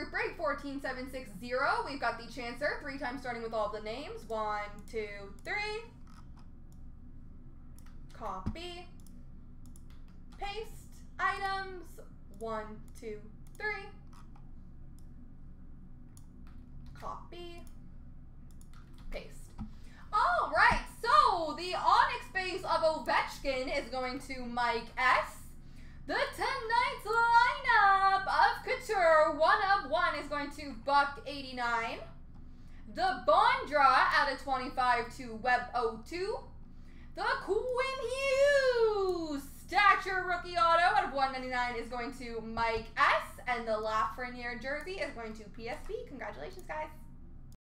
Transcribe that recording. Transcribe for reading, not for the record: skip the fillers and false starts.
group break 14760. We've got the Chancer 3 times starting with all the names. 1, 2, 3. Copy. Paste. Items. 1, 2, 3. Copy. Paste. All right, so the Onyx base of Ovechkin is going to Mike S. The tonight's lineup of Couture 1 of 1 is going to Buck89. The Bondra out of 25 to Web02. The Quinn Hughes Stature Rookie Auto out of 199 is going to Mike S. And the Lafreniere jersey is going to PSP. Congratulations, guys.